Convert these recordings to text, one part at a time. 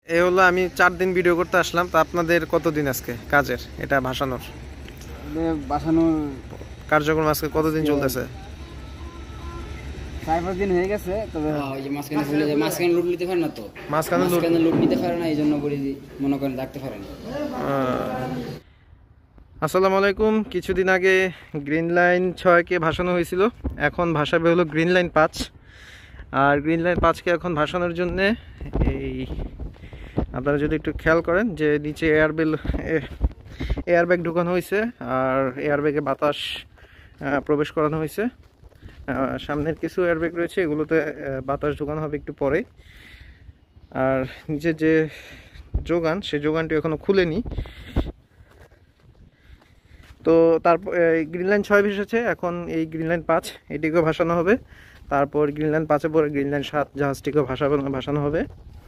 এই হলো আমি 4 দিন ভিডিও করতে আসলাম। তো আপনাদের কতদিন আজকে কাজের এটা ভাসানোর বাসানোর কার্যক্রম আজকে কতদিন চলতেছে? 4-5 দিন হয়ে গেছে। তবে ওই যে মাঝখানে ভুলে যায়, মাঝখানে লুট নিতে পারে না, তো মাঝখানে লুট নিতে পারে না, এই জন্য বলি মনে করেন রাখতে পারে না। আসসালামু আলাইকুম। কিছুদিন আগে গ্রিন লাইন 6কে ভাসানো হয়েছিল, এখন ভাসাবে হলো গ্রিন লাইন 5। আর গ্রিন লাইন 5কে এখন ভাসানোর জন্য এই আপনারা যদি একটু খেয়াল করেন যে নিচে এয়ার ব্যাগ ঢুকানো হয়েছে, আর এয়ার ব্যাগে বাতাস প্রবেশ করানো হয়েছে। সামনের কিছু এয়ার ব্যাগ রয়েছে, এগুলোতে বাতাস ঢুকানো হবে একটু পরে। আর নিচে যে যোগান, সেই যোগানটি এখনো খুলেনি। তো তারপর গ্রিন লাইন 6 ভেসেছে, এখন এই গ্রিন লাইন 5 এটিকেও ভাসানো হবে। তারপর গ্রিন লাইন 5-এর পরে গ্রিন লাইন 7 জাহাজটিকেও ভাসানো হবে।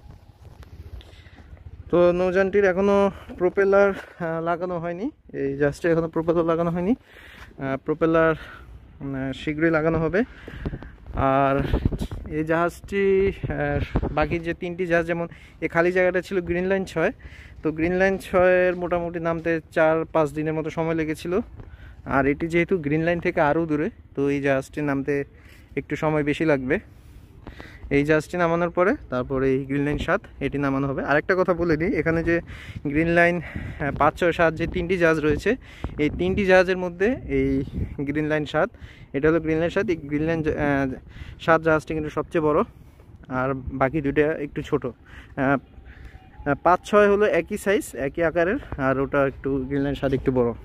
তো নৌযানটির এখনও প্রোপেলার লাগানো হয়নি, এই জাহাজটির এখনও প্রোপেলার লাগানো হয়নি। প্রোপেলার শীঘ্রই লাগানো হবে। আর এই জাহাজটি বাকি যে 3টি জাহাজ, যেমন এই খালি জায়গাটা ছিল গ্রিন লাইন 6, তো গ্রিন লাইন 6-এর মোটামুটি নামতে 4-5 দিনের মতো সময় লেগেছিল। আর এটি যেহেতু গ্রিন লাইন থেকে আরও দূরে, তো এই জাহাজটি নামতে একটু সময় বেশি লাগবে। এই জাহাজটি নামানোর পরে তারপরে এই গ্রিন লাইন 7 এটি নামানো হবে। আরেকটা কথা বলে দিই, এখানে যে গ্রিন লাইন 5, 6, 7 যে 3টি জাহাজ রয়েছে, এই 3টি জাহাজের মধ্যে এই গ্রিন লাইন 7 এটা হলো গ্রিন লাইন 7। এই গ্রিন লাইন 7 জাহাজটি কিন্তু সবচেয়ে বড়, আর বাকি দুইটা একটু ছোট। 5, 6 হলো একই সাইজ, একই আকারের, আর ওটা একটু গ্রিন লাইন 7 একটু বড়।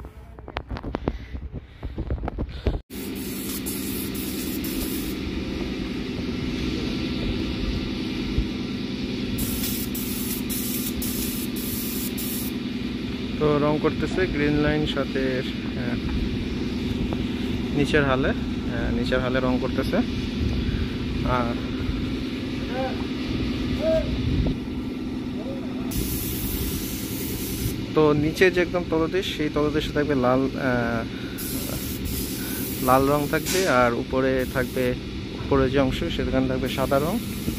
তো রং করতেছে গ্রিন লাইন 7-এর নিচের হালে রং করতেছে। আর তো নিচে যে একদম তলদেশ, সেই তলদেশে থাকবে লাল রং থাকবে, আর উপরে থাকবে, উপরে যে অংশ সেখানে থাকবে সাদা রং।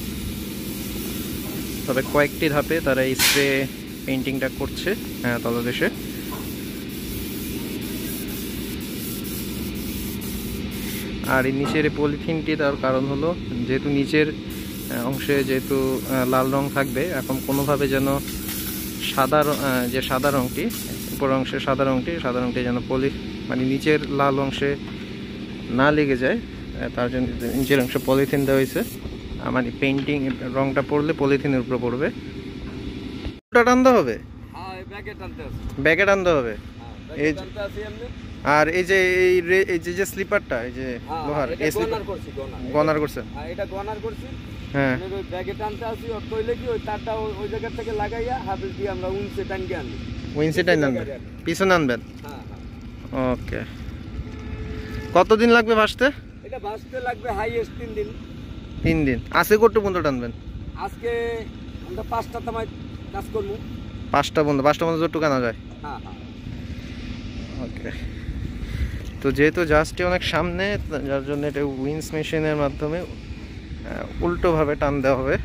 তবে কয়েকটি ধাপে তারা এই স্প্রে পেইন্টিংটা করছে তলদেশে। আর এই নিচের পলিথিনটি তার কারণ হলো, যেহেতু নিচের অংশে যেহেতু লাল রং থাকবে, এখন কোনোভাবে যেন সাদা রংটি, উপর অংশের সাদা রংটি যেন মানে নিচের লাল অংশে না লেগে যায়, তার জন্য নিচের অংশে পলিথিন দেওয়া হয়েছে। মানে পেইন্টিং রংটা পড়লে পলিথিনের উপরে পড়বে। টানতে হবে, ব্যাগে টানতে হবে। আর এই যে এই যে স্লিপারটা, এই যে লোহার, এই গনার করছেন, এটা গনার করছি। হ্যাঁ, ওই ব্যাগে টানতে আসি, ওর কইলে কি ওই তারটা ওই জায়গা থেকে লাগাইয়া হাবিল দিয়ে আমরা উইন্সে টানকে আনি। উইন্সে টাইন আনবেন, পিছনে আনবেন। হ্যাঁ। ওকে। কতদিন লাগবে ভাসতে? এটা ভাসতে লাগবে হাইয়েস্ট 3 দিন। 3 দিন। আজকে কত পর্যন্ত টানবেন? আজকে আমরা 5টা সময় কাজ করব। 5টা পর্যন্ত যতটুকু আনা যায়। হ্যাঁ। ওকে। তো যেহেতু জাহাজটি অনেক সামনে, যার জন্য এটা উইন্স মেশিনের মাধ্যমে উল্টোভাবে টান দেওয়া হবে।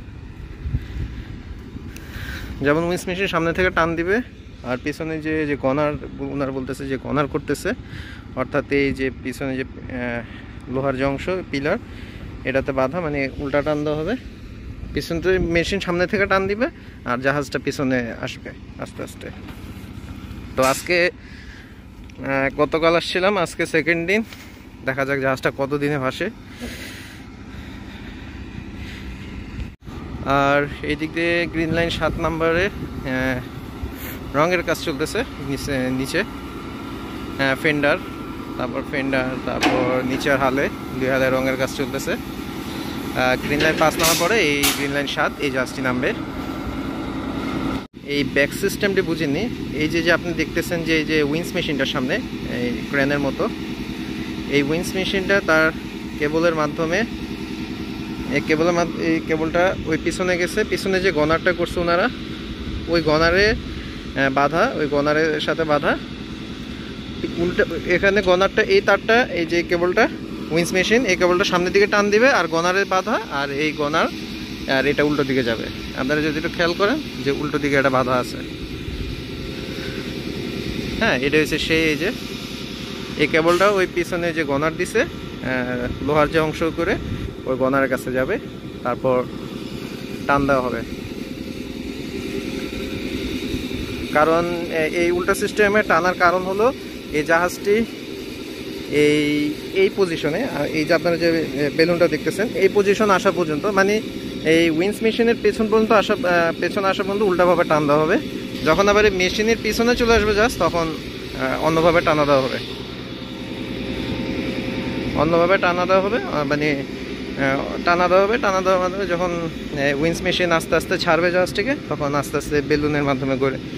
যেমন উইন্স মেশিন সামনে থেকে টান দিবে, আর পিছনে যে ওনার বলতেছে যে গনার করতেছে, অর্থাৎ এই যে পিছনে যে লোহার যে অংশ, পিলার, এটাতে বাঁধা, মানে উল্টা টান দেওয়া হবে। পিছন থেকে মেশিন সামনে থেকে টান দিবে, আর জাহাজটা পিছনে আসবে আস্তে আস্তে। তো আজকে গতকাল আসছিলাম, আজকে 2nd দিন। দেখা যাক জাহাজটা কতদিনে ভাসে। আর এই দিক দিয়ে গ্রিন লাইন 7 নম্বরে রঙের কাজ চলতেছে। নিচে ফেন্ডার, তারপর নিচের হালে 2 হালে রঙের কাজ চলতেছে। গ্রিন লাইন 5 নামার পরে এই গ্রিন লাইন 7 এই জাহাজটি নামবে। এই ব্যাক সিস্টেমটি বুঝিনি। এই যে আপনি দেখতেছেন যে এই যে উইন্স মেশিনটার সামনে, এই ক্রেনের মতো, এই উইন্স মেশিনটা তার কেবলের মাধ্যমে, এই কেবলটা ওই পিছনে গেছে। পিছনে যে গনারটা করছে ওনারা, ওই গনারে বাঁধা, ওই গনারের সাথে বাঁধা উল্টা। এখানে গনারটা, এই তারটা, এই যে কেবলটা উইন্স মেশিন, এই কেবলটা সামনের দিকে টান দিবে, আর গনারে বাঁধা, আর এই গনার আর এটা উল্টো দিকে যাবে। আপনারা যদি একটু খেয়াল করেন যে উল্টো দিকে এটা বাঁধা আছে। হ্যাঁ, এটা হচ্ছে সেই এই যে এই কেবলটা ওই পিছনে যে গনার দিছে লোহার যে অংশ করে ওই গনারের কাছে যাবে, তারপর টান দেওয়া হবে। কারণ এই উল্টা সিস্টেমে টানার কারণ হলো এই জাহাজটি এই পজিশনে, এই যে আপনারা যে বেলুনটা দেখতেছেন এই পজিশন আসা পর্যন্ত, মানে এই উইন্স মেশিনের পেছন পর্যন্ত পেছনে আসা পর্যন্ত উল্টাভাবে টান দেওয়া হবে। যখন আবার এই মেশিনের পিছনে চলে আসবে জাস্ট তখন অন্যভাবে টানা দেওয়া হবে, মানে টানা দেওয়ার মাধ্যমে যখন উইন্স মেশিন আস্তে আস্তে ছাড়বে জাহাজটিকে, তখন আস্তে আস্তে বেলুনের মাধ্যমে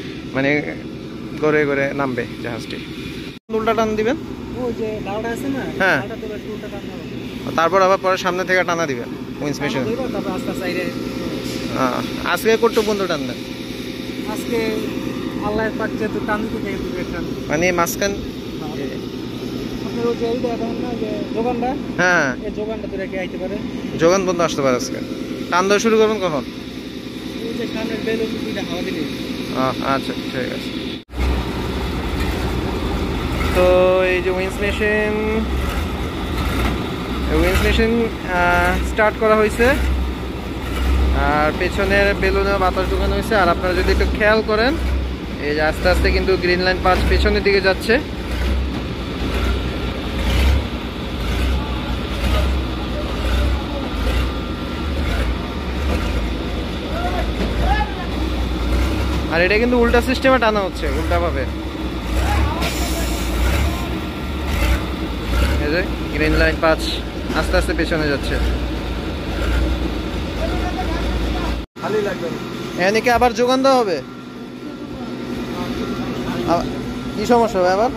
গড়ে নামবে জাহাজটি। উল্টা টান দিবেন, হ্যাঁ, তারপর আবার পরে সামনে থেকে টানা দিবেন উইন্স মেশিন। আজকে করতে বন্ধু টান দেন, আজকে আল্লাহ পাক যেহেতু টান দিতে মানে মাঝখান হ্যাঁ যোগান বন্ধ আসতে পারে। আজকে টান দেওয়া শুরু করবেন কখন? আচ্ছা ঠিক আছে। তো এই যে উইন্স মেশিন স্টার্ট করা হয়েছে, আর পেছনের বেলুনে বাতাস ঢুকানো হয়েছে। আর আপনারা যদি একটু খেয়াল করেন এই যে আস্তে আস্তে কিন্তু গ্রিন লাইন 5 পেছনের দিকে যাচ্ছে। আর এটা কিন্তু উল্টা সিস্টেমে টানা হচ্ছে, উল্টাভাবে। এই যে গ্রিন লাইন 5 আস্তে আস্তে পেছনে যাচ্ছে। এদিকে আবার যোগান দেওয়া হবে, কি সমস্যা হবে আবার?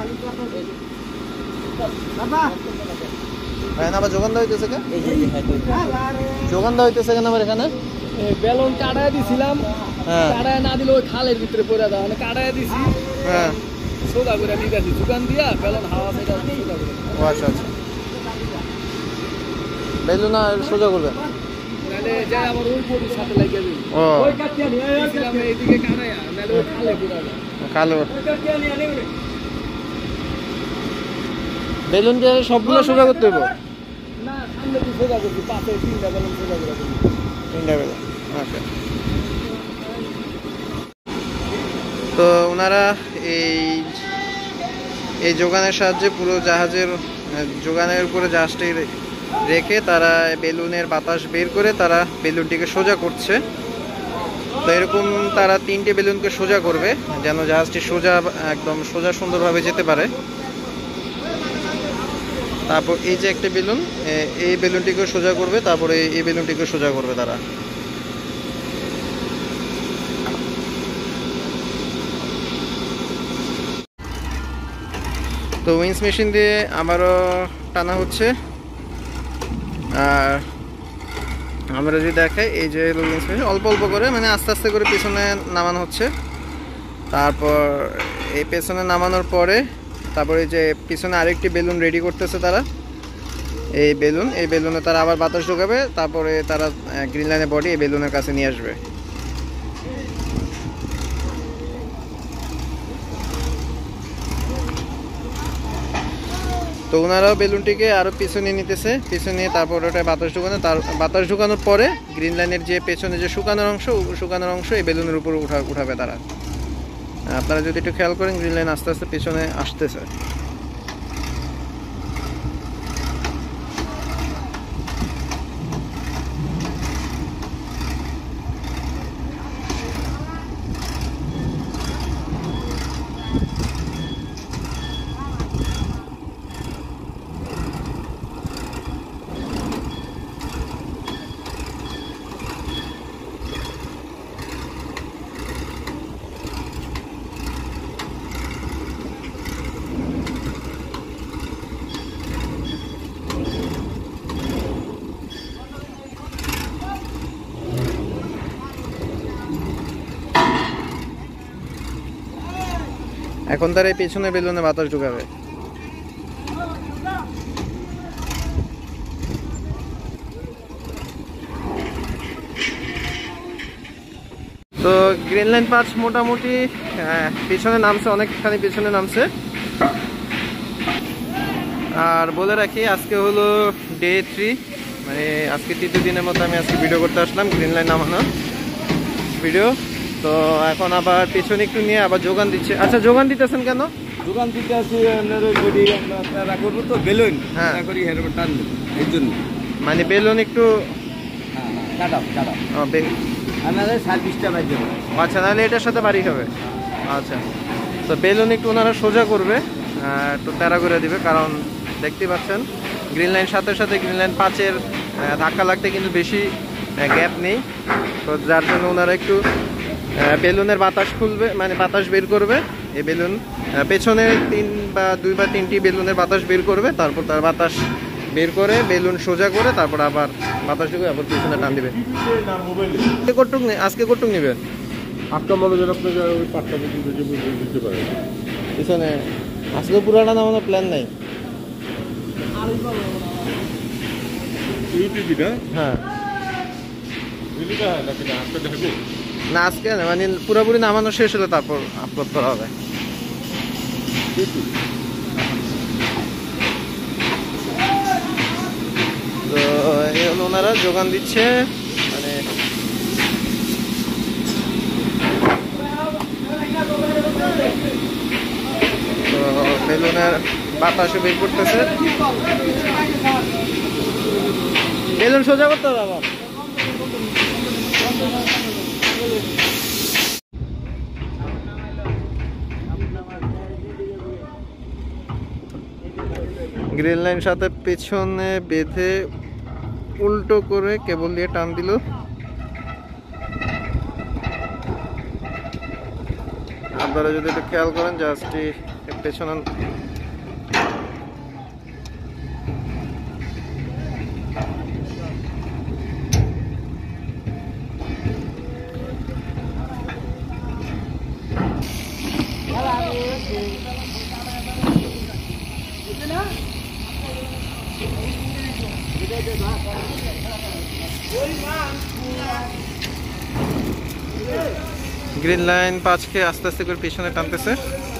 আবার যোগান দেওয়া হইতেছে কেন? যোগান দেওয়া হইতেছে কেন আবার এখানে? বেলুন কাটায় দিছিলাম, কাটায় না দিলে ওই খালের ভিতরে পড়ে দাও, মানে কাটায় দিছি, হ্যাঁ, সোজা করে দিতেছি দোকান দিয়া বেলুন হাওয়া সেটা সোজা করে। ও আচ্ছা আচ্ছা, বেলুন সোজা করবে নালে যাই আমার ওই পরির সাথে লাগিয়ে দিই। ও ওই কাটিয়া নিয়ে আসছিলাম এইদিকে কাটায়, নালে ওই খালে পড়ে দাও, কালো ওই কাটিয়া নিয়ে নেবে। বেলুন যে সবগুলো সোজা করতে হবে না, সামনে তুই সোজা করবি, পাশে 3টা বেলুন সোজা করে দিবি। 3টা বেলুন, আচ্ছা। তো ওনারা এই যোগানের সাহায্যে পুরো জাহাজের যোগানের উপরে জাহাজটি রেখে তারা বেলুনের বাতাস বের করে তারা বেলুনটিকে সোজা করছে। তো এরকম তারা 3টে বেলুনকে সোজা করবে যেন জাহাজটি একদম সোজা সুন্দরভাবে যেতে পারে। তারপর এই যে একটা বেলুন, এই বেলুনটিকে সোজা করবে, তারপরে এই বেলুনটিকে সোজা করবে তারা। তো উইন্স মেশিন দিয়ে আবারও টানা হচ্ছে। আর আমরা যদি দেখাই এই যে উইন্স মেশিন অল্প অল্প করে, মানে আস্তে আস্তে করে পেছনে নামানো হচ্ছে। তারপর এই পেছনে নামানোর পরে তারপরে যে পিছনে আরেকটি বেলুন রেডি করতেছে তারা। এই বেলুনে তারা আবার বাতাস ঢোকাবে, তারপরে তারা গ্রিন লাইনের বডি এই বেলুনের কাছে নিয়ে আসবে। তো ওনারাও বেলুনটিকে আরও পিছনে নিতেছে, পিছনে নিয়ে তারপর ওটা বাতাস ঢুকানোর পরে গ্রিন লাইনের যে পেছনে যে শুকানোর অংশ এই বেলুনের উপর উঠাবে তারা। আপনারা যদি একটু খেয়াল করেন গ্রিন লাইন আস্তে আস্তে পেছনে আসতেছে। এখন তার এই পেছনে বেলুনে বাতাস ঢুকাবে। তো গ্রিন লাইন 5 মোটামুটি পিছনে নামছে, অনেকখানি পিছনে নামছে। আর বলে রাখি আজকে হলো ডে 3, মানে আজকে তৃতীয় দিনের মতো আমি আজকে ভিডিও করতে আসলাম, গ্রিন লাইন নামানো ভিডিও। তো এখন আবার পিছনে একটু নিয়ে আবার যোগান দিচ্ছে। আচ্ছা, যোগান দিতেছেন কেন? দোকান দিতে আসি আপনার ওই বডি আমরা করবো তো বেলুন, হ্যাঁ করি হেরো টান এই জন্য, মানে বেলুন একটু কাটা আমাদের সার্ভিসটা বাজে। আচ্ছা, নাহলে এটার সাথে বাড়ি হবে। আচ্ছা, তো বেলুন একটু ওনারা সোজা করবে, একটু তেরা করে দিবে, কারণ দেখতেই পাচ্ছেন গ্রিন লাইন সাথে সাথে গ্রিন লাইন 5-এর ধাক্কা লাগতে কিন্তু বেশি গ্যাপ নেই। তো যার জন্য ওনারা একটু বেলুনের বাতাস খুলবে, মানে বাতাস বের করবে। এই বেলুন পেছনে 2 বা 3টি বেলুনের বাতাস বের করবে, তারপর তার বাতাস বের করে বেলুন সোজা করে তারপর আবার বাতাস ঢুকে আবার পিছনে টান দিবে। আজকে কটুক নেবেন? আপনার মনে যেন আপনাকে ওই পাটটা দিতে পারে পিছনে আজকে পুরাটা নামানোর প্ল্যান নাই। ইউটিউবিটা হ্যাঁ রিলিটা নাকি না আজকে দেখবে না, আজকে না, মানে পুরোপুরি নামানো শেষ হলে তারপর আপলোড করা হবে। তো এই হলো ওনারা যোগান দিচ্ছে, মানে তো বেলুনের বাতাসও বের করতেছে। বেলুন সোজা করতে হবে আবার। গ্রিন লাইন সাথে পেছনে বেঁধে উল্টো করে কেবল দিয়ে টান দিল। আপনারা যদি একটু খেয়াল করেন, জাস্ট পেছনে গ্রিন লাইন 5কে আস্তে আস্তে করে পিছনে টানতেছে।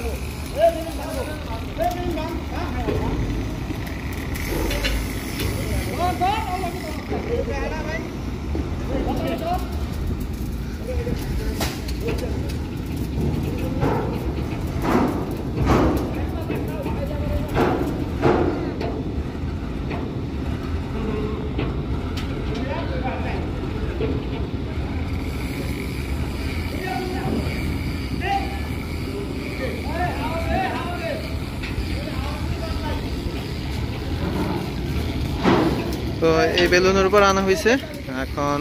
তো এই বেলুনের উপর আনা হয়েছে, এখন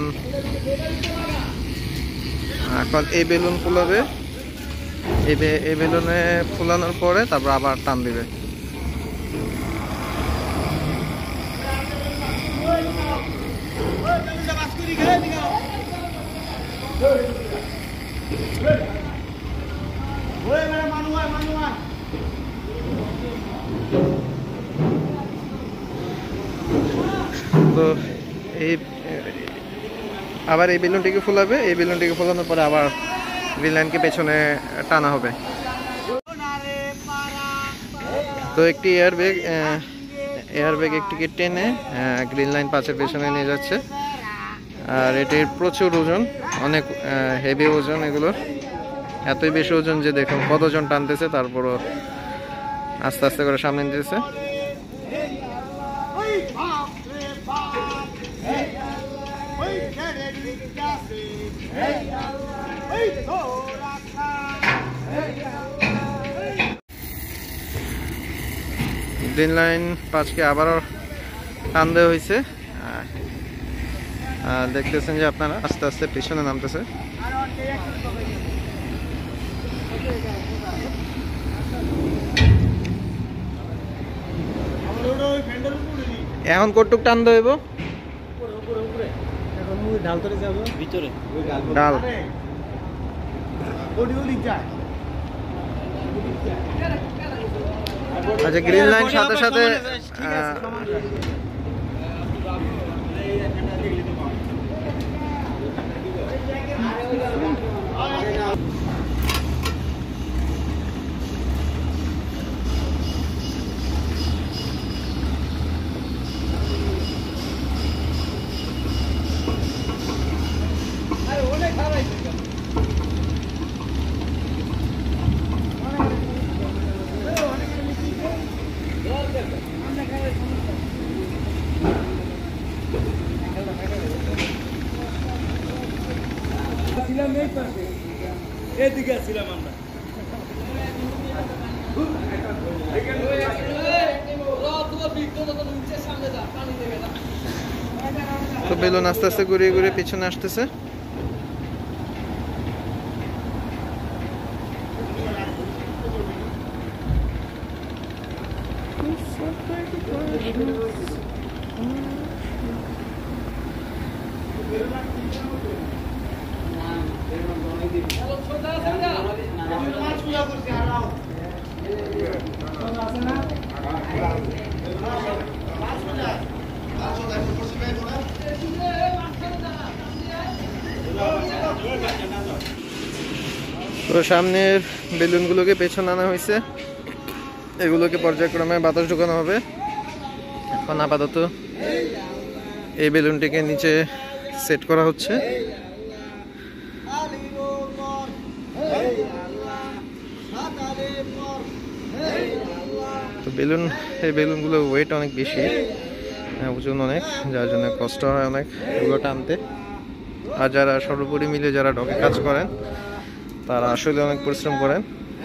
এই বেলুন ফুলাবে। এই বেলুনে ফুলানোর পরে তারপর আবার টান দিবে। তো আবার এই বেলুনটিকে ফুলাবে। এই বেলুনটিকে ফুলানোর পরে আবার গ্রিন লাইনকে পেছনে টানা হবে। তো একটি এয়ারব্যাগ একটিকে টেনে গ্রিন লাইন 5-এর পেছনে নিয়ে যাচ্ছে। আর এটির প্রচুর ওজন, অনেক হেভি ওজন এগুলোর, এতই বেশি ওজন যে দেখুন কতজন টানতেছে, তারপরও আস্তে আস্তে করে সামনে নিতেছে। গ্রিন লাইন 5কে আবারও টান দেওয়া হয়েছে। দেখতেছেন যে আপনারা আস্তে আস্তে পিছনে নামতেছে। এখন কটুক টান দেব, ডাল আচ্ছা। গ্রিন লাইন সাথে সাথে এদিকে ছিলাম আমরা। তো বেলুন আস্তে আস্তে ঘুরিয়ে ঘুরিয়ে পিছনে আসতেছে। তো সামনের বেলুনগুলোকে পেছনে আনা হয়েছে, এগুলোকে পর্যায়ক্রমে বাতাস ঢোকানো হবে। এখন আপাতত এই বেলুনটিকে নিচে সেট করা হচ্ছে। তো এই বেলুনগুলো ওয়েট অনেক বেশি, ওজন অনেক, যার জন্য কষ্ট হয় অনেক এগুলো টানতে। আর যারা সর্বোপরি মিলে যারা ডকে কাজ করেন তারা আসলে অনেক পরিশ্রম করেন।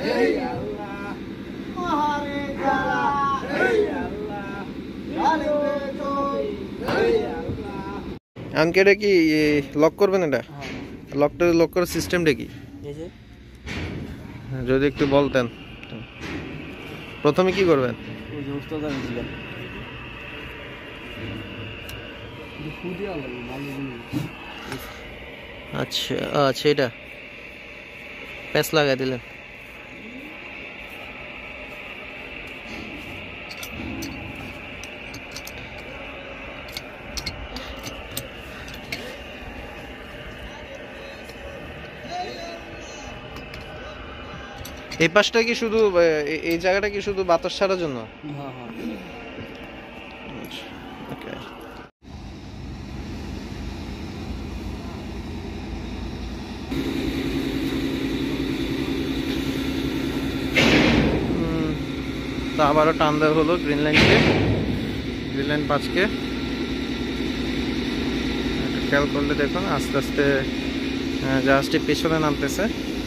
আনকে এটা কি লক করবেন? এটা লক করার সিস্টেমটা কি যদি একটু বলতেন। প্রথমে কি করবেন? আচ্ছা আচ্ছা, এটা প্যাচ লাগাই দিলেন। এই পাশটা কি শুধু, এই জায়গাটা কি শুধু বাতাস ছাড়ার জন্য? ওকে। তো আবারও টান দেওয়া হলো গ্রিন লাইন 5কে। খেয়াল করলে দেখুন আস্তে আস্তে জাহাজটি পেছনে নামতেছে।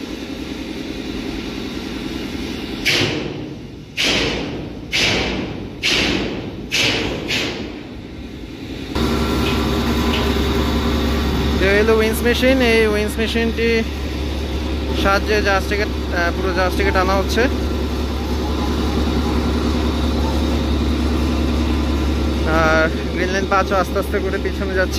এলো উইন্স মেশিন। এই উইন্স মেশিনটি সাহায্যে পুরো জাহাজটিকে টানা হচ্ছে। আর গ্রিন লাইন 5ও আস্তে আস্তে করে পিছনে যাচ্ছে।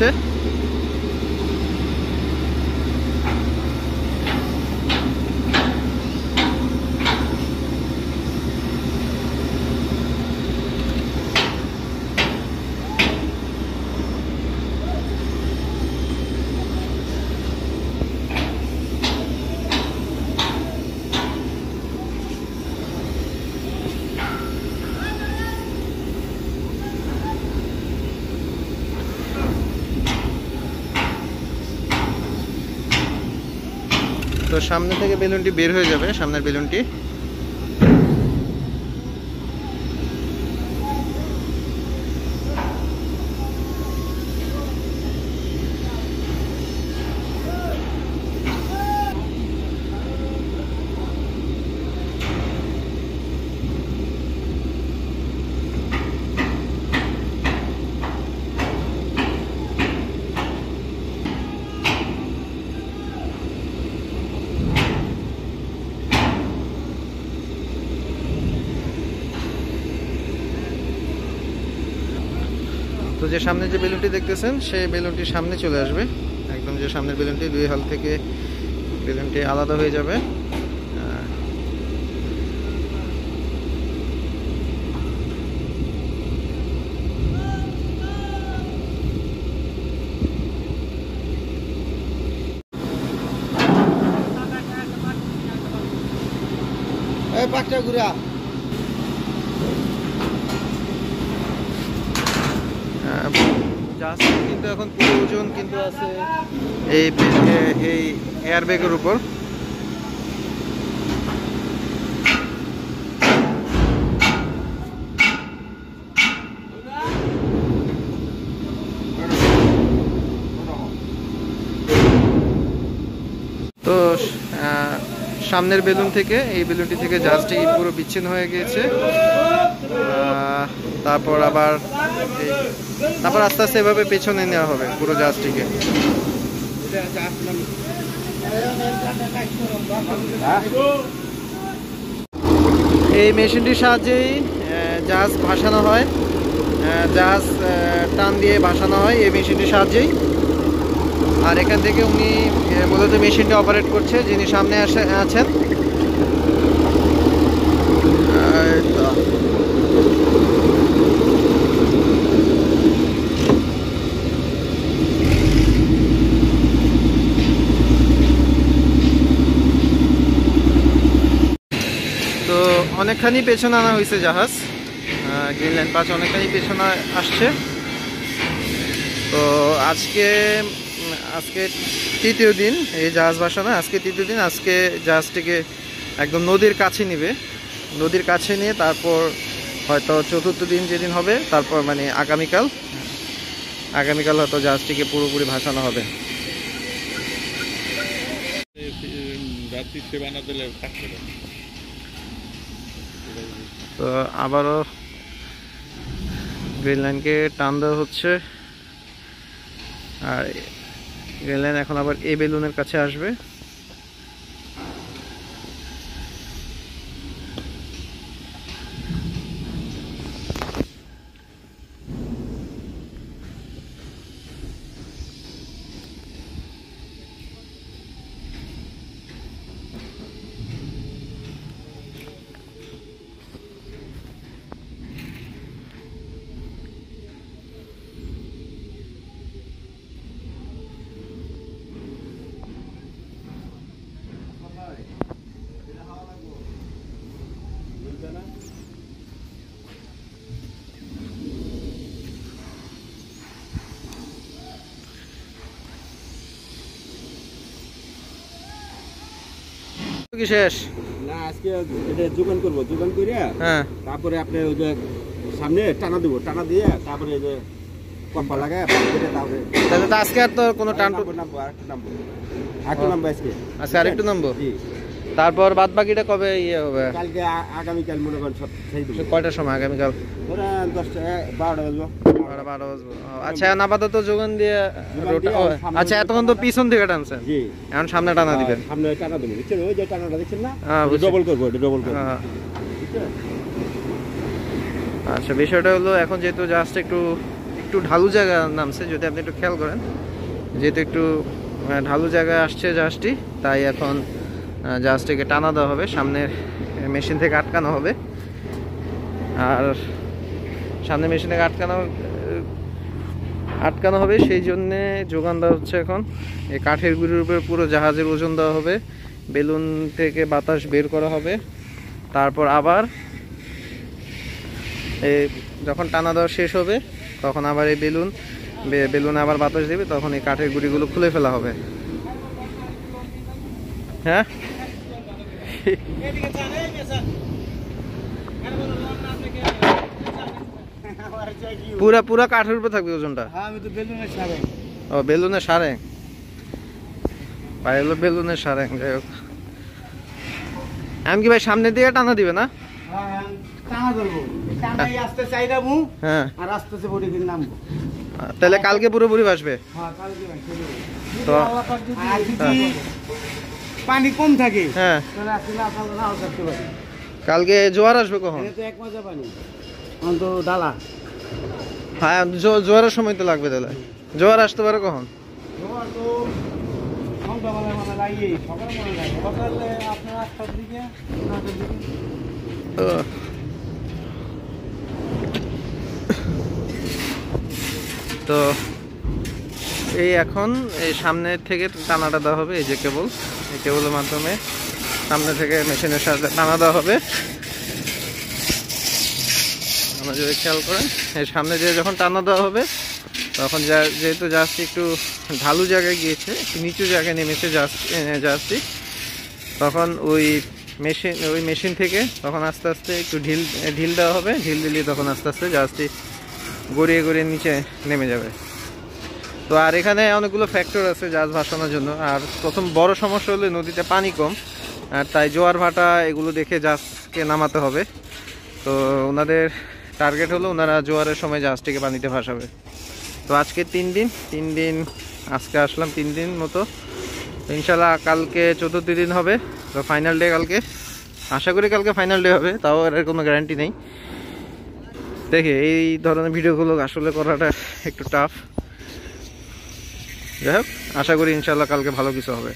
তো সামনে থেকে বেলুনটি বের হয়ে যাবে, সামনের বেলুনটি। তো যে সামনে যে বেলুনটি দেখতেছেন সেই বেলুনটি সামনে চলে আসবে, একদম যে সামনের বেলুনটি 2 হাল থেকে বেলুনটি আলাদা হয়ে যাবে। এই পাকটা ঘুরা জাহাজ কিন্তু এখন পুরো ওজন কিন্তু আছে এই এয়ার ব্যাগের উপর। তো সামনের বেলুন থেকে, এই বেলুনটি থেকে জাহাজটি পুরো বিচ্ছিন্ন হয়ে গিয়েছে। তারপর আবার আস্তে আস্তে এভাবে পেছনে নেওয়া হবে পুরো জাহাজটিকে। এই মেশিনটির সাহায্যেই জাহাজ ভাসানো হয়, জাহাজ টান দিয়ে ভাসানো হয় এই মেশিনটির সাহায্যেই। আর এখান থেকে উনি মূলত মেশিনটা অপারেট করছে, যিনি সামনে আছেন। তো অনেকখানি পেছনে আনা হয়েছে জাহাজ, গ্রিনল্যান্ড 5 অনেকখানি পেছনে আসছে। তো আজকে তৃতীয় দিন এই জাহাজ ভাসানো, আজকে তৃতীয় দিন। আজকে জাহাজটিকে একদম নদীর কাছে নিবে, নদীর কাছে নিয়ে তারপর হয়তো চতুর্থ দিন যেদিন হবে, তারপর মানে আগামীকাল হয়তো জাহাজটিকে পুরোপুরি ভাসানো হবে। তো আবারও গ্রিনল্যান্ডকে টান দেওয়া হচ্ছে, আর গ্রিনল্যান্ড এখন আবার এই বেলুনের কাছে আসবে। কি শেষ না, আজকে এটা যোগান করবো, যোগান করে তারপরে আপনি ওই যে সামনে টানা দেবো, টানা দিয়ে তারপরে এই যে কম্পা লাগায় তারপরে। তাহলে তো আজকে আর তো কোনো টান নামবো আজকে আরেকটু নামবো। তারপর বাদ বাকিটা কবে ইয়ে হবে? কালকে আগামীকাল মনে করেন সব সেই দেবো। কয়টার সময় আগামীকাল? 10টা 12টা বাজবো। 12 বাজবো। আচ্ছা, আপাতত যোগান দিয়ে। আচ্ছা, এতক্ষণ তো পিছন থেকে টানছেন, এখন সামনে টানা দিবেন। সামনে টানা দেবো, বুঝছেন? ওই যে টানাটা দেখছেন না, ডবল করবো, এটা ডবল করবো। আচ্ছা, বিষয়টা হলো এখন যেহেতু জাহাজটা একটু ঢালু জায়গা নামছে, যদি আপনি একটু খেয়াল করেন, যেহেতু একটু ঢালু জায়গায় আসছে জাহাজটি, তাই এখন জাহাজটিকে টানা দেওয়া হবে, সামনের মেশিন থেকে আটকানো হবে। আর সামনে মেশিন থেকে আটকানো হবে, সেই জন্যে যোগান দেওয়া হচ্ছে। এখন এই কাঠের গুঁড়ির উপরে পুরো জাহাজের ওজন দেওয়া হবে, বেলুন থেকে বাতাস বের করা হবে। তারপর আবার যখন টানা দেওয়া শেষ হবে, তখন আবার এই বেলুনে আবার বাতাস দেবে, তখন এই কাঠের গুঁড়িগুলো খুলে ফেলা হবে। হ্যাঁ, পুরা কাঠের উপরে থাকবে ওজনটা। ও, বেলুনের সারেং, পায়ে হলো বেলুনের সারেং। যাই হোক, আমি কি ভাই সামনে দিয়ে টানা দিবে না? হ্যাঁ, তাহলে কালকে পুরোপুরি ভাসবে। তো পানি কম থাকে, হ্যাঁ, কালকে জোয়ার আসবে কখন? হ্যাঁ, জোয়ারের সময় তো লাগবে। তাহলে জোয়ার আসতে পারে কখন? তো এই এখন এই সামনের থেকে টানাটা দেওয়া হবে, এই যে কেবল, এই কেবলের মাধ্যমে সামনে থেকে মেশিনের সাথে টানা দেওয়া হবে। আমরা যদি খেয়াল করেন, এই সামনে দিয়ে যখন টানা দেওয়া হবে, তখন যেহেতু জাহাজটি একটু ঢালু জায়গায় গিয়েছে, একটু নিচু জায়গায় নেমেছে জাহাজটি, তখন ওই মেশিন থেকে তখন আস্তে আস্তে একটু ঢিল দেওয়া হবে। ঢিল দিলে তখন আস্তে আস্তে জাহাজটি গড়িয়ে নিচে নেমে যাবে। তো আর এখানে অনেকগুলো ফ্যাক্টর আছে জাহাজ ভাসানোর জন্য। আর প্রথম বড় সমস্যা হলো নদীতে পানি কম, আর তাই জোয়ার ভাটা এগুলো দেখে জাহাজকে নামাতে হবে। তো ওনাদের টার্গেট হলো ওনারা জোয়ারের সময় জাহাজটিকে পানিতে ভাসাবে। তো আজকে 3 দিন আজকে আসলাম 3 দিন মতো। ইনশাল্লাহ কালকে 4র্থ দিন হবে। তো ফাইনাল ডে কালকে, আশা করি কালকে ফাইনাল ডে হবে, তাও এর কোনো গ্যারান্টি নেই। দেখে এই ধরনের ভিডিওগুলো আসলে করাটা একটু টাফ। যাই হোক, আশা করি ইনশাল্লাহ কালকে ভালো কিছু হবে।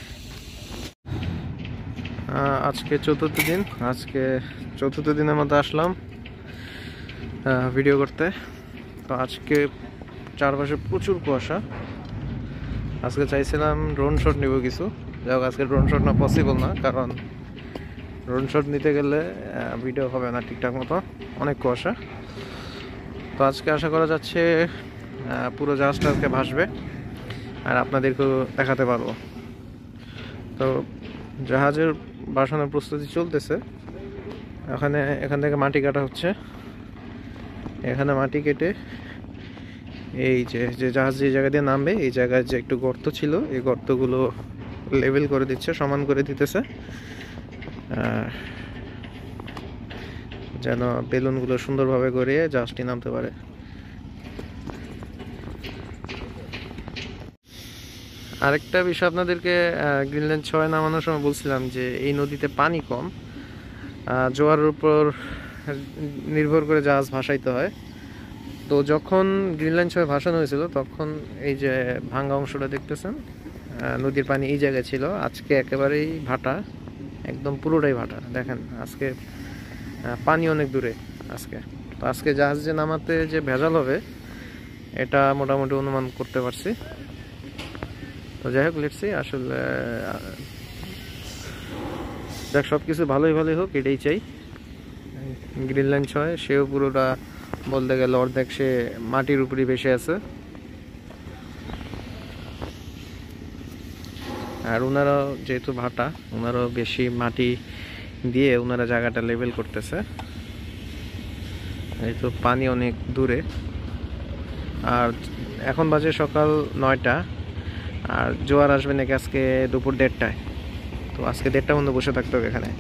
আজকে 4র্থ দিন, আজকে 4র্থ দিনের মধ্যে আসলাম ভিডিও করতে। তো আজকে চারপাশে প্রচুর কুয়াশা। আজকে চাইছিলাম ড্রোন শট নিব কিছু, যাই হোক আজকে ড্রোন শট না পসিবল না, কারণ ড্রোন শট নিতে গেলে ভিডিও হবে না ঠিকঠাক মতো, অনেক কুয়াশা। তো আজকে আশা করা যাচ্ছে পুরো জাহাজটা আজকে ভাসবে আর আপনাদেরকেও দেখাতে পারবো। তো জাহাজের ভাসানোর প্রস্তুতি চলতেছে। এখান থেকে মাটি কাটা হচ্ছে। এখানে মাটি কেটে এই যে জাহাজ যে জায়গা দিয়ে নামবে এই জায়গায় যে একটু গর্ত ছিল এই গর্তগুলো লেভেল করে দিচ্ছে, সমান করে দিতেছে, যেন বেলুনগুলো সুন্দরভাবে গড়িয়ে জাহাজটি নামতে পারে। আরেকটা বিষয় আপনাদেরকে গ্রিনল্যান্ড 6 নামানোর সময় বলছিলাম যে এই নদীতে পানি কম, জোয়ারের উপর নির্ভর করে জাহাজ ভাসাইতে হয়। তো যখন গ্রিনল্যান্ড 6 ভাসানো হয়েছিল তখন এই যে ভাঙ্গা অংশটা দেখতেছেন, নদীর পানি এই জায়গায় ছিল। আজকে একেবারেই ভাটা, একদম পুরোটাই ভাটা। দেখেন আজকে পানি অনেক দূরে আজকে। তো আজকে জাহাজ যে নামাতে যে ভেজাল হবে এটা মোটামুটি অনুমান করতে পারছি। তো যাই হোক, লেটস সি, আসলে দেখ সব কিছু ভালোই হোক এটাই চাই। গ্রিনল্যান্ড 6 সেও পুরোটা বলতে গেলে অর্ধেক সে মাটির উপরই ভেসে আছে। আর ওনারাও যেহেতু ভাটা, ওনারাও বেশি মাটি দিয়ে ওনারা জায়গাটা লেভেল করতেছে। এই তো পানি অনেক দূরে। আর এখন বাজে সকাল 9টা, আর জোয়ার আসবে নাকি আজকে দুপুর 1:30টায়। তো আজকে 1:30টার মধ্যে বসে থাকতে হবে এখানে।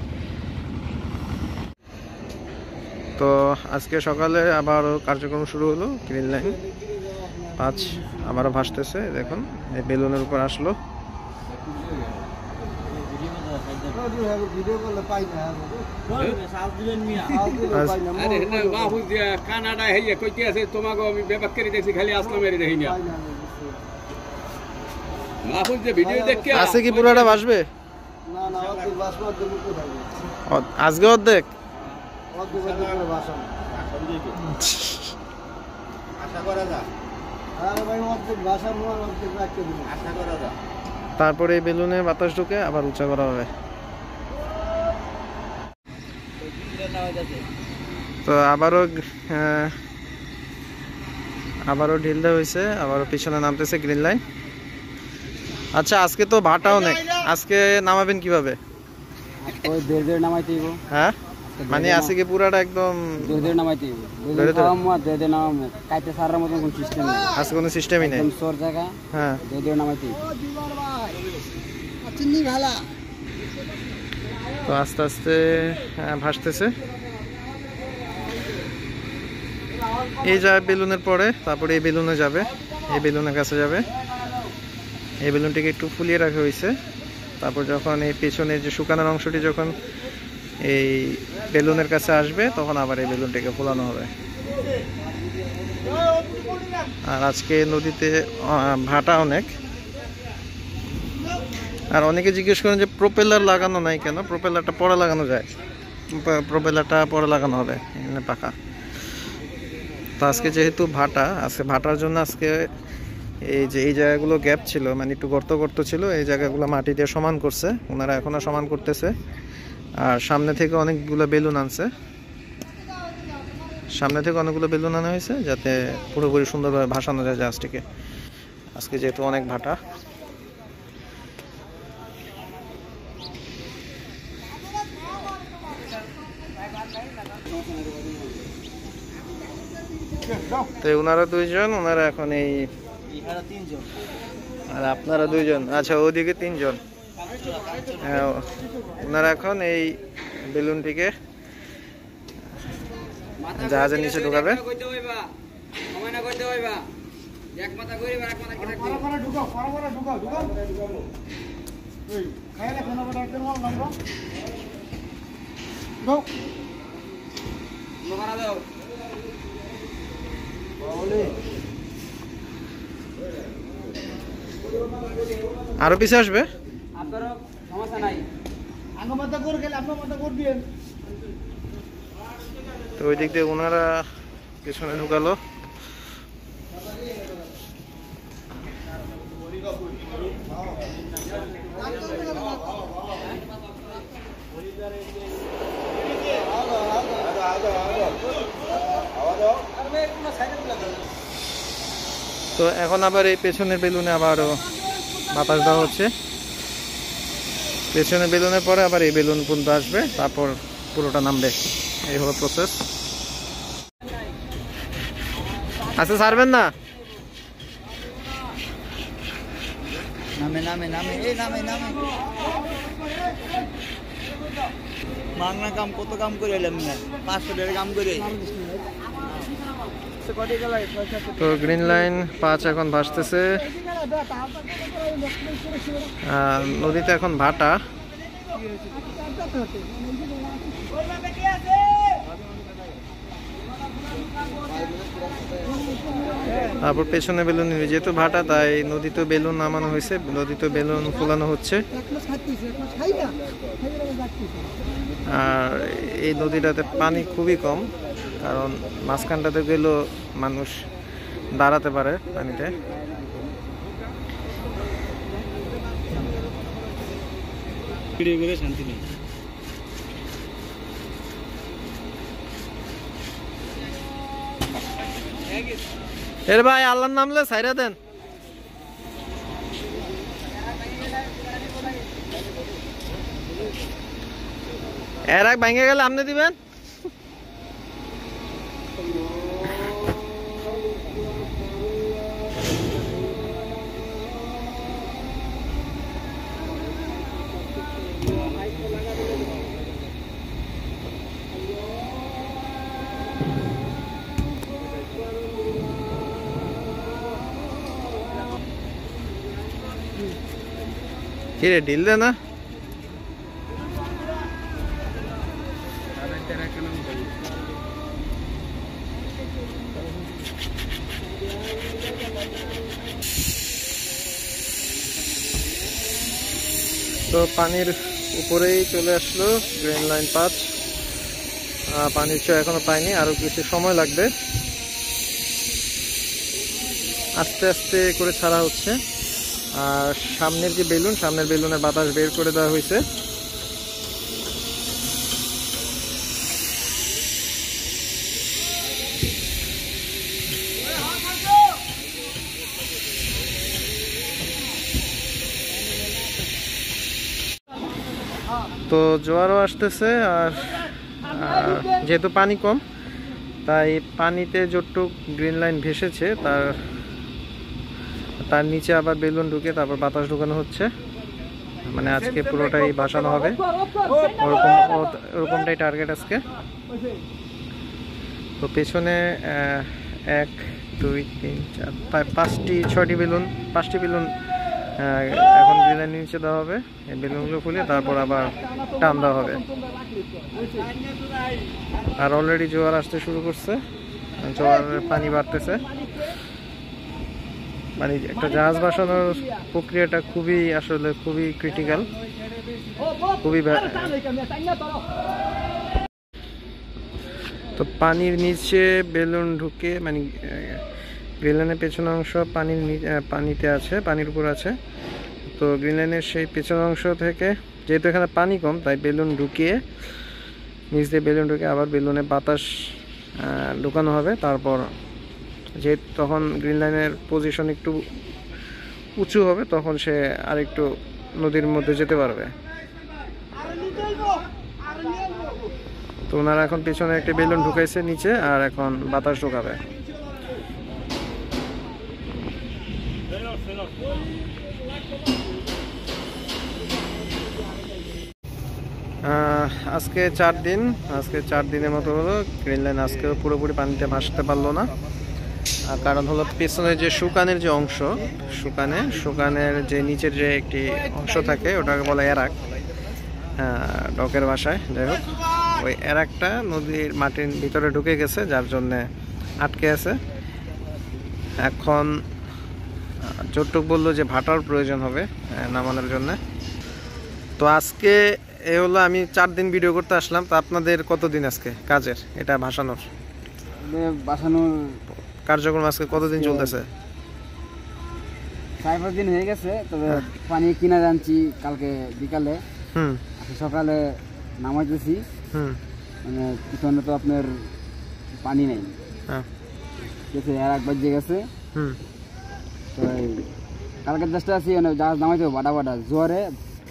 তো আজকে সকালে আবারও কার্যক্রম শুরু হলো। গ্রিনল্যান্ড 5 আবারও ভাসতেছে। দেখুন এই বেলুনের উপর আসলো। আছে কি পুরোটা ভাসবে? আজকে অর্ধেক। তারপরে এই বেলুনে বাতাস ঢুকে আবার উঁচা করা হবে। তো আবারও ঢিল দেওয়া হয়েছে, আবারও পিছনে নামতেছে গ্রিনল্যান্ড। আচ্ছা আজকে তো ভাটা অনেক, আজকে নামাবেন কিভাবে? হ্যাঁ মানে আছে কি পুরাটা একদম আছে, কোনো সিস্টেমই নেই। হ্যাঁ তো আস্তে আস্তে ভাসতেছে। এই যায় বেলুনের পরে, তারপরে এই বেলুনে যাবে, এই বেলুনের কাছে যাবে। এই বেলুনটিকে একটু ফুলিয়ে রাখা হয়েছে। তারপর যখন এই পেছনের যে শুকানোর অংশটি যখন এই বেলুনের কাছে আসবে তখন আবার এই বেলুনটিকে ফোলানো হবে। আর আজকে নদীতে ভাটা অনেক। আর অনেকে জিজ্ঞেস করেন যে প্রোপেলার লাগানো নাই কেন? প্রোপেলারটা পরে লাগানো যায়, প্রোপেলারটা পরে লাগানো হবে, এখানে পাকা। তো আজকে যেহেতু ভাটা, আজকে ভাটার জন্য আজকে এই যে এই জায়গাগুলো গ্যাপ ছিল, মানে একটু গর্ত ছিল, এই জায়গাগুলো মাটি দিয়ে সমান করছে ওনারা, এখনো সমান করতেছে। আর সামনে থেকে অনেকগুলো বেলুন আনছে, সামনে থেকে অনেকগুলো বেলুন আনা হয়েছে যাতে পুরোপুরি সুন্দরভাবে ভাসানো যায় জাহাজটিকে। আজকে যেহেতু অনেক ভাটা। তো ওনারা 2 জন, ওনারা এখন এই আর আপনারা 2 জন। আচ্ছা ওদিকে 3 জন। ওনারা এখন এই বেলুনটিকে জাহাজের নিচে ঢুকাবে। আরো পিছে আসবে, তো ওই দিক দিয়ে ওনারা পেছনে ঢুকালো। তো এখন আবার এই পেছনের বেলুনে আবারও বাতাস দেওয়া হচ্ছে। পেছনের বেলুনের পরে আবার এই বেলুন পর্যন্ত আসবে, তারপর পুরোটা নামবে। এই হলো প্রসেস। আচ্ছা, ছাড়বেন না? নামে নামে নামে এই নামে নামে মাংনা কাম কত কাম করে এলাম না, 500 টাকা কাম করে। তো গ্রিন লাইন 5 এখন ভাসতেছে। নদীতে এখন ভাটা। তারপর পেছনে বেলুন, যেহেতু ভাটা তাই নদীতে বেলুন নামানো হয়েছে, নদীতে বেলুন ফোলানো হচ্ছে। আর এই নদীটাতে পানি খুবই কম, কারণ মাঝখানটাতে গেলেও মানুষ দাঁড়াতে পারে পানিতে। শান্তি নেই। এর ভাই আল্লাহর নামলে ছাইরা দেন। এর এক ভেঙে গেলে আপনি দিবেন। কিরে ঢিল দে না। তো পানির উপরেই চলে আসলো গ্রিন লাইন 5। পানির চো এখনো পাইনি, আরো কিছু সময় লাগবে। আস্তে আস্তে করে ছাড়া হচ্ছে। আর সামনের যে বেলুন, সামনের বেলুনের বাতাস বের করে দেওয়া হয়েছে। তো জোয়ারও আসতেছে। আর যেহেতু পানি কম, তাই পানিতে যতটুক গ্রিন লাইন ভেসেছে তার নিচে আবার বেলুন ঢুকে তারপর বাতাস ঢুকানো হচ্ছে। মানে আজকে পুরোটাই ভাসানো হবে, ওরকমটাই টার্গেট আজকে। তো পেছনে 1 2 3 4 5টি 6টি বেলুন, 5টি বেলুন এখন গ্রিন লাইন নিচে দেওয়া হবে। এই বেলুনগুলো ফুলে তারপর আবার টান দেওয়া হবে। আর অলরেডি জোয়ার আসতে শুরু করছে, জোয়ারের পানি বাড়তেছে। মানে একটা জাহাজ ভাসানোর প্রক্রিয়াটা খুবই ক্রিটিক্যাল, খুবই। তো পানির নিচে বেলুন ঢুকে, মানে গ্রিনল্যান্ডের পেছনের অংশ পানিতে আছে, পানির উপর আছে। তো গ্রিনল্যান্ডের সেই পেছনের অংশ থেকে, যেহেতু এখানে পানি কম, তাই বেলুন ঢুকিয়ে নিচ দিয়ে বেলুন ঢুকে আবার বেলুনে বাতাস ঢুকানো হবে। তারপর যেহেতু তখন গ্রিনল্যান্ডের পজিশন একটু উঁচু হবে, তখন সে আরেকটু নদীর মধ্যে যেতে পারবে। তো ওনারা এখন পেছনে একটা বেলুন ঢুকাইছে নিচে, আর এখন বাতাস ঢুকাবে। আজকে 4 দিন, আজকে 4 দিনের মতো হলো। গ্রিন লাইন আজকেও পুরোপুরি পানিতে ভাসতে পারলো না, কারণ হলো পেছনের যে শুকানের যে অংশ, শুকানের যে নিচের যে একটি অংশ থাকে ওটাকে বলে এরাক, ডকের ভাষায়। যাই হোক, ওই এরাকটা নদীর মাটির ভিতরে ঢুকে গেছে, যার জন্যে আটকে আছে। এখন যতটুক বললো যে ভাটার প্রয়োজন হবে নামানোর জন্য। তো আজকে এ হলো আমি 4 দিন ভিডিও করতে আসলাম। তো আপনাদের কতদিন আজকে কাজের এটা ভাসানোর কার্যক্রম আজকে কতদিন চলতেছে? 4-5 দিন হয়ে গেছে। তবে পানি কিনা জানছি কালকে বিকালে, সকালে নামাইতেছি। মানে পিছনে তো আপনার পানি নেই, এর 1 বাজে গেছে। তো কালকে চেষ্টা আছি জাহাজ নামাইতে বাডা জোয়ারে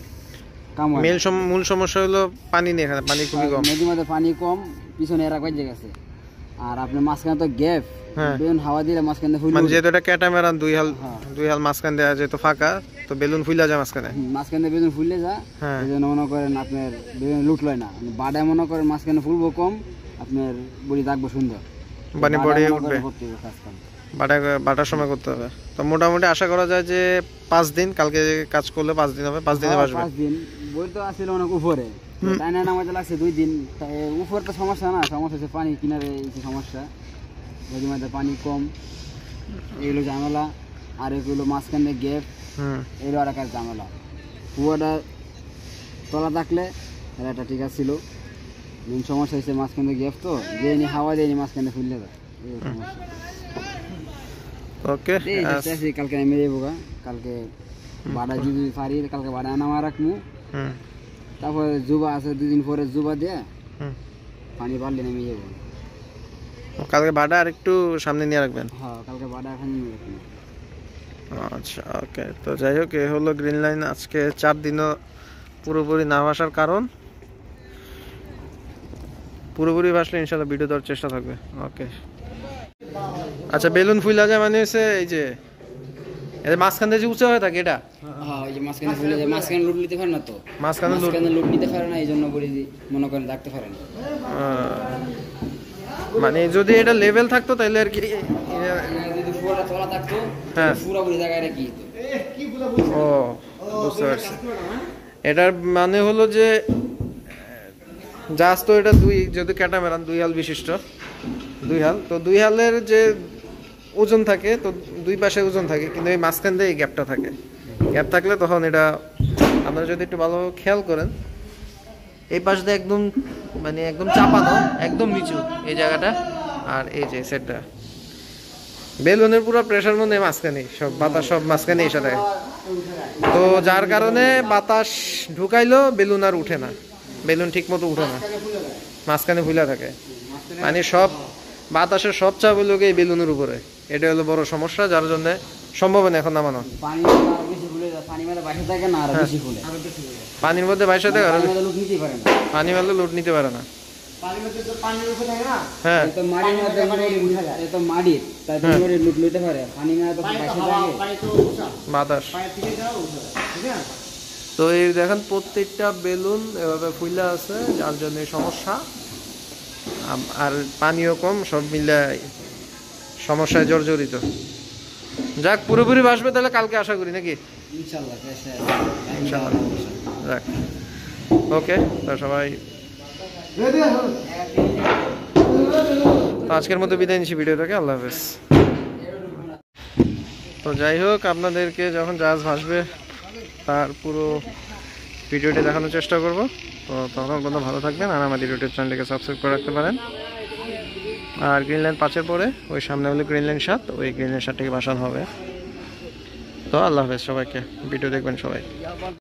মূল সমস্যা হলো পানি নেই, এখানে পানি খুবই কম, নদীর মধ্যে পানি কম, পিছনে 1 বাজে গেছে। আর আপনার মাঝখানে তো গ্যাপ, বেলুন হাওয়া দিলে মাঝখানে ফুল, মানে যেহেতু এটা ক্যাটামেরান দুই হাল মাঝখান দেওয়া যেহেতু ফাঁকা, তো বেলুন ফুলে যায় মাঝখানে বেলুন ফুললে যায়। এই জন্য মনে করেন আপনার বেলুন লুট লয় না, বাডায় মনে করেন মাঝখানে ফুলবো কম, আপনার বড়ি রাখবো সুন্দর, পানি পড়ে উঠবে, বাটার সময় করতে হবে। তো মোটামুটি আশা করা যায় যে 5 দিন, কালকে কাজ করলে 5 দিন হবে, 5 দিনে বাসবে। 5 দিন বই তো আসলে অনেক উপরে, তাই না নামাতে লাগছে 2 দিন। উপর তো সমস্যা না, সমস্যা হচ্ছে পানি কিনারে সমস্যা, নদীর মধ্যে পানি কম, এগুলো ঝামেলা। আর এগুলো মাঝখানে গ্যাপ, এগুলো আর একটা ঝামেলা। কুয়াটা তলা থাকলে এটা ঠিক ছিল, মেন সমস্যা হচ্ছে মাঝখানে গ্যাপ, তো যেনি হাওয়া দেয়নি মাঝখানে ফুললে যায়, এই সমস্যা। ওকে, কালকে নেমে যাবো, কালকে বাড়া যদি পারি কালকে বাড়া নামা রাখবো। তারপরে জুবা আছে, 2 দিন পরে জুবা দিয়ে পানি বাড়লে নেমে যাবো। কালকে বাড়া আর একটু সামনে নিয়ে রাখবেন? হ্যাঁ, কালকে বাড়া এখন নিয়ে রাখবেন। আচ্ছা, ওকে। তো যাই হোক, এ হলো গ্রিন লাইন আজকে 4 দিনও পুরোপুরি না ভাসার কারণ। পুরোপুরি ভাসলে ইনশাল্লাহ ভিডিও দেওয়ার চেষ্টা থাকবে। ওকে, আচ্ছা, বেলুন ফুলা যায় মানে হচ্ছে এই যে মাঝখান দিয়ে যে উঁচা হয়ে থাকে, এটা ওই যে মাঝখানে ফুলে যায়, মাঝখানে লুট নিতে পারে না, তো মাঝখানে লুট নিতে পারে না, এই জন্য বলি মনে করেন রাখতে পারে না। মানে যদি এটা লেভেল থাকতো তাহলে আর কি, যদি পুরোটা তলা থাকতো পুরোপুরি জায়গায় রাখি। ও, বুঝতে পারছি। এটার মানে হলো যে জাহাজ তো এটা যদি ক্যাটামেরান 2 হাল বিশিষ্ট, 2 হাল, তো 2 হালের যে ওজন থাকে, তো 2 পাশে ওজন থাকে, কিন্তু এই মাঝখান দিয়ে এই গ্যাপটা থাকে। গ্যাপ থাকলে তখন এটা আপনারা যদি একটু ভালো খেয়াল করেন, এই পাশ দিয়ে একদম মানে একদম চাপানো, একদম নিচু এই জায়গাটা, আর এই যে সেটটা বেলুনের পুরো প্রেশার মনে মাঝখানে, সব বাতাস সব মাঝখানে এসে থাকে। তো যার কারণে বাতাস ঢুকাইলেও বেলুন আর উঠে না, বেলুন ঠিক মতো উঠে না, মাঝখানে ফুলে থাকে। মানে সব বাতাসের সব চাপ হলো এই বেলুনের উপরে, এটা হলো বড় সমস্যা, যার জন্য সম্ভব না এখন নামানো। পানির মধ্যে বাইশে থাকে, পানি মারলে লোড নিতে পারে না। হ্যাঁ, বাতাস। তো এই দেখেন প্রত্যেকটা বেলুন এভাবে ফুলে আছে, যার জন্য সমস্যা। আর পানিও কম, সব মিলে সমস্যায় জর্জরিত। যাক, পুরোপুরি ভাসবে তাহলে কালকে আশা করি, নাকি? ইনশাআল্লাহ। যাক, ওকে। তো সবাই আজকের মতো বিদায় নিচ্ছি ভিডিও থেকে। আল্লাহ হাফেজ। তো যাই হোক, আপনাদেরকে যখন জাহাজ ভাসবে তার পুরো ভিডিওটি দেখানোর চেষ্টা করব। তো তখন পর্যন্ত ভালো থাকবেন, আর আমাদের ইউটিউব চ্যানেলটিকে সাবস্ক্রাইব করে রাখতে পারেন। আর গ্রিন লাইন 5-এর পরে ওই সামনে হলো গ্রিন লাইন 7, ওই গ্রিন লাইন 7 থেকে ভাসানো হবে। তো আল্লাহ হাফেজ সবাইকে, ভিডিও দেখবেন সবাই।